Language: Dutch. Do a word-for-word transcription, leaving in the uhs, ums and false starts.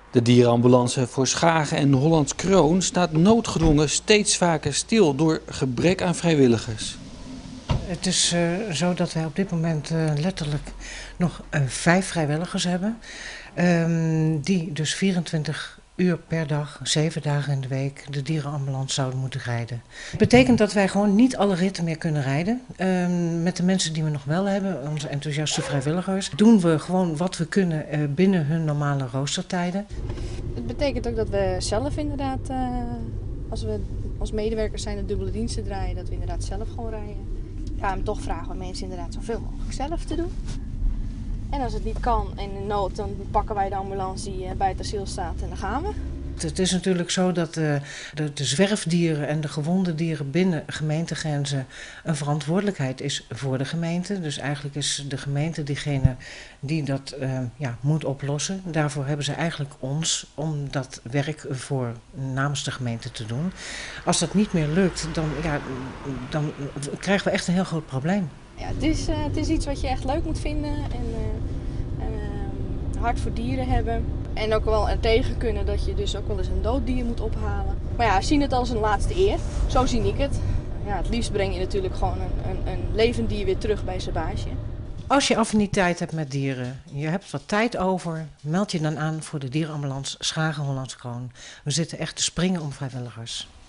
De dierenambulance voor Schagen en Hollands Kroon staat noodgedwongen steeds vaker stil door gebrek aan vrijwilligers. Het is uh, zo dat wij op dit moment uh, letterlijk nog uh, vijf vrijwilligers hebben. Um, die dus vierentwintig uur per dag, zeven dagen in de week de dierenambulance zouden moeten rijden. Dat betekent dat wij gewoon niet alle ritten meer kunnen rijden. Um, met de mensen die we nog wel hebben, onze enthousiaste vrijwilligers, doen we gewoon wat we kunnen uh, binnen hun normale roostertijden. Het betekent ook dat we zelf inderdaad, uh, als we als medewerkers zijn de dubbele diensten draaien, dat we inderdaad zelf gewoon rijden. Ja, en toch vragen we mensen inderdaad zoveel mogelijk zelf te doen. En als het niet kan en in nood, dan pakken wij de ambulance die bij het asiel staat en dan gaan we. Het is natuurlijk zo dat de, de, de zwerfdieren en de gewonde dieren binnen gemeentegrenzen een verantwoordelijkheid is voor de gemeente. Dus eigenlijk is de gemeente diegene die dat uh, ja, moet oplossen. Daarvoor hebben ze eigenlijk ons om dat werk voor namens de gemeente te doen. Als dat niet meer lukt, dan, ja, dan krijgen we echt een heel groot probleem. Ja, het is, uh, het is iets wat je echt leuk moet vinden en uh, uh, hart voor dieren hebben. En ook wel er tegen kunnen dat je dus ook wel eens een dood dier moet ophalen. Maar ja, zien het als een laatste eer. Zo zie ik het. Ja, het liefst breng je natuurlijk gewoon een, een, een levend dier weer terug bij zijn baasje. Als je affiniteit hebt met dieren, je hebt wat tijd over, meld je dan aan voor de dierenambulance Schagen Hollands Kroon. We zitten echt te springen om vrijwilligers.